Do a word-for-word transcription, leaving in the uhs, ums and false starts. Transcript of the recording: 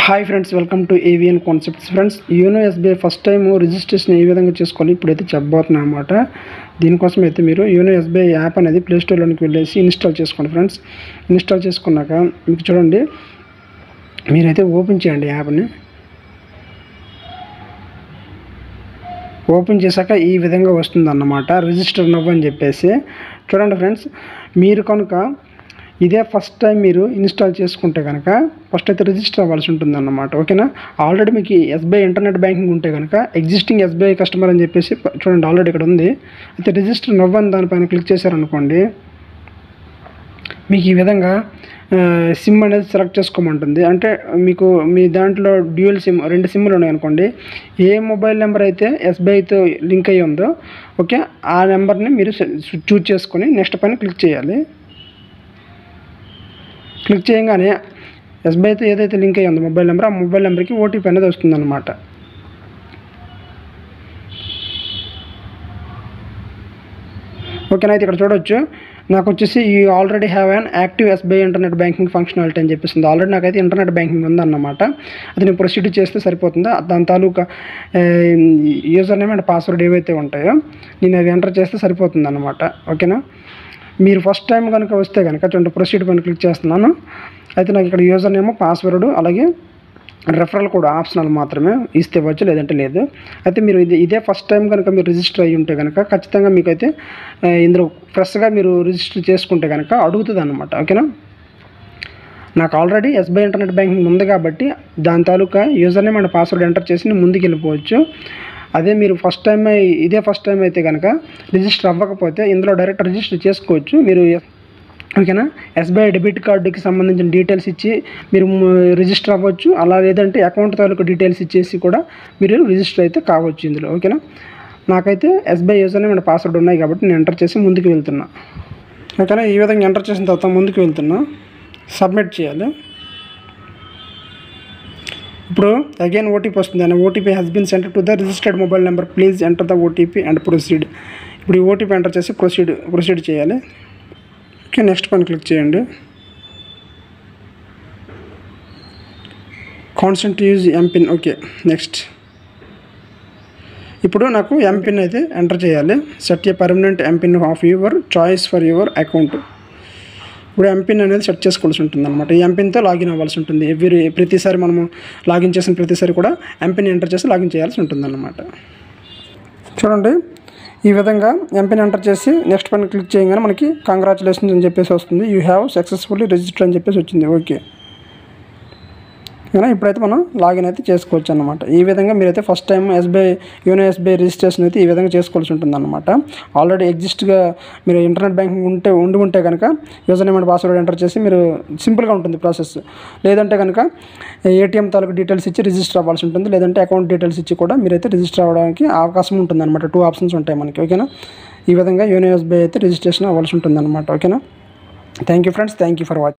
Hi friends, welcome to AVN concepts. Friends, YONO SBI first time registration ఏ విధంగా చేసుకోవాలి ఇప్పుడైతే చెప్పబోతున్నాను అనమాట. దీనికోసం అయితే మీరు యోనో ఎస్బీఐ యాప్ అనేది ప్లేస్టోర్లోనికి వెళ్ళేసి ఇన్స్టాల్ చేసుకోండి. ఫ్రెండ్స్, ఇన్స్టాల్ చేసుకున్నాక మీకు చూడండి, మీరైతే ఓపెన్ చేయండి యాప్ని. ఓపెన్ చేశాక ఈ విధంగా వస్తుంది అన్నమాట, రిజిస్టర్ నవ్వు అని చెప్పేసి. చూడండి ఫ్రెండ్స్, మీరు కనుక ఇదే ఫస్ట్ టైం మీరు ఇన్స్టాల్ చేసుకుంటే కనుక ఫస్ట్ అయితే రిజిస్టర్ అవ్వాల్సి ఉంటుంది అన్నమాట. ఓకేనా? ఆల్రెడీ మీకు ఎస్బీఐ ఇంటర్నెట్ బ్యాంకింగ్ ఉంటే కనుక ఎగ్జిస్టింగ్ ఎస్బీఐ కస్టమర్ అని చెప్పేసి చూడండి, ఆల్రెడీ ఇక్కడ ఉంది. అయితే రిజిస్టర్ నవ్వు అని దానిపైన క్లిక్ చేశారనుకోండి, మీకు ఈ విధంగా సిమ్ అనేది సెలెక్ట్ చేసుకోమంటుంది. అంటే మీకు మీ దాంట్లో డ్యూయల్ సిమ్, రెండు సిమ్లు ఉన్నాయనుకోండి, ఏ మొబైల్ నెంబర్ అయితే ఎస్బీఐతో లింక్ అయ్యి ఉందో ఓకే ఆ నెంబర్ని మీరు చూజ్ చేసుకొని నెక్స్ట్ పైన క్లిక్ చేయాలి. క్లిక్ చేయగానే ఎస్బీఐతో ఏదైతే లింక్ అయ్యి ఉందో మొబైల్ నెంబర్, ఆ మొబైల్ నెంబర్కి ఓటీపీ అనేది వస్తుందన్నమాట. ఓకేనా? అయితే ఇక్కడ చూడవచ్చు, నాకు వచ్చేసి ఈ already have an active SBI internet banking functionality అని చెప్పేసింది. ఆల్రెడీ నాకైతే ఇంటర్నెట్ బ్యాంకింగ్ ఉందన్నమాట. అది నేను ప్రొసీడ్ చేస్తే సరిపోతుందా, దాని తాలూకా యూజర్ నేమ్ అండ్ పాస్వర్డ్ ఏవైతే ఉంటాయో నేను అవి ఎంటర్ చేస్తే సరిపోతుంది అన్నమాట. ఓకేనా? మీరు ఫస్ట్ టైం కనుక వస్తే కనుక చూడండి, ప్రొసీడ్ పైన క్లిక్ చేస్తున్నాను. అయితే నాకు ఇక్కడ యూజర్ నేమ్, పాస్వర్డ్, అలాగే రెఫరల్ కూడా ఆప్షనల్ మాత్రమే ఇస్తే వచ్చు, లేదంటే లేదు. అయితే మీరు ఇది ఇదే ఫస్ట్ టైం కనుక మీరు రిజిస్టర్ అయ్యి ఉంటే కనుక ఖచ్చితంగా మీకైతే ఇందులో ఫ్రెష్గా మీరు రిజిస్టర్ చేసుకుంటే కనుక అడుగుతుంది అన్నమాట. ఓకేనా? నాకు ఆల్రెడీ ఎస్బీఐ ఇంటర్నెట్ బ్యాంకింగ్ ఉంది కాబట్టి దాని తాలూకా user name and password enter చేసి నేను ముందుకు వెళ్ళిపోవచ్చు. అదే మీరు ఫస్ట్ టైం ఇదే ఫస్ట్ టైం అయితే కనుక రిజిస్టర్ అవ్వకపోతే ఇందులో డైరెక్ట్ రిజిస్టర్ చేసుకోవచ్చు మీరు. ఓకేనా? ఎస్బీఐ డెబిట్ కార్డుకి సంబంధించిన డీటెయిల్స్ ఇచ్చి మీరు రిజిస్టర్ అవ్వచ్చు, అలా లేదంటే అకౌంట్ తాలూకు డీటెయిల్స్ ఇచ్చేసి కూడా మీరు రిజిస్టర్ అయితే కావచ్చు ఇందులో. ఓకేనా? నాకైతే SBI user name and password ఉన్నాయి కాబట్టి నేను ఎంటర్ చేసి ముందుకు వెళ్తున్నా. ఓకేనా? ఈ విధంగా ఎంటర్ చేసిన తర్వాత ముందుకు వెళ్తున్నా, సబ్మిట్ చేయాలి. ఇప్పుడు అగైన్ ఓటీపీ వస్తుంది, and OTP has been sent to the registered mobile number, please enter the OTP and proceed. ఇప్పుడు ఈ ఓటీపీ ఎంటర్ చేసి ప్రొసీడ్ ప్రొసీడ్ చేయాలి. ఓకే, నెక్స్ట్ పైన క్లిక్ చేయండి. Constant use MPIN. Okay, next. ఇప్పుడు నాకు ఎంపిన్ అయితే ఎంటర్ చేయాలి. Set a permanent MPIN of your choice for your account. ఇప్పుడు ఎంపిన్ అనేది సెట్ చేసుకోవాల్సి ఉంటుంది అనమాట. ఈ ఎంపిన్తో లాగిన్ అవ్వాల్సి ఉంటుంది. ఎవ్రీ ప్రతిసారి మనము లాగిన్ చేసిన ప్రతిసారి కూడా ఎంపిన్ ఎంటర్ చేసి లాగిన్ చేయాల్సి ఉంటుంది అన్నమాట. చూడండి, ఈ విధంగా ఎంపిన్ ఎంటర్ చేసి నెక్స్ట్ పైన క్లిక్ చేయగానే మనకి కంగ్రాచులేషన్స్ అని చెప్పేసి వస్తుంది. యూ హ్యావ్ సక్సెస్ఫుల్లీ రిజిస్టర్ అని చెప్పేసి వచ్చింది. ఓకే, ఇప్పుడైతే మనం లాగిన్ అయితే చేసుకోవచ్చు అన్నమాట. ఈ విధంగా మీరైతే first time SBI YONO SBI registration అయితే ఈ విధంగా చేసుకోవాల్సి ఉంటుంది అన్నమాట. ఆల్రెడీ ఎగ్జిస్ట్గా మీరు ఇంటర్నెట్ బ్యాంకింగ్ ఉంటే ఉండి ఉంటే కనుక user name and password enter చేసి మీరు సింపుల్గా ఉంటుంది ప్రాసెస్. లేదంటే కనుక ఏటీఎం తాలూకు డీటెయిల్స్ ఇచ్చి రిజిస్టర్ అవ్వాల్సి ఉంటుంది, లేదంటే అకౌంట్ డీటెయిల్స్ ఇచ్చి కూడా మీరైతే రిజిస్టర్ అవ్వడానికి అవకాశం ఉంటుంది అనమాట. టూ ఆప్షన్స్ ఉంటాయి మనకి. ఓకేనా? ఈ విధంగా యోనో ఎస్బీఐ అయితే రిజిస్ట్రేషన్ అవ్వాల్సి ఉంటుంది అనమాట. ఓకేనా? Thank you friends, thank you for watching.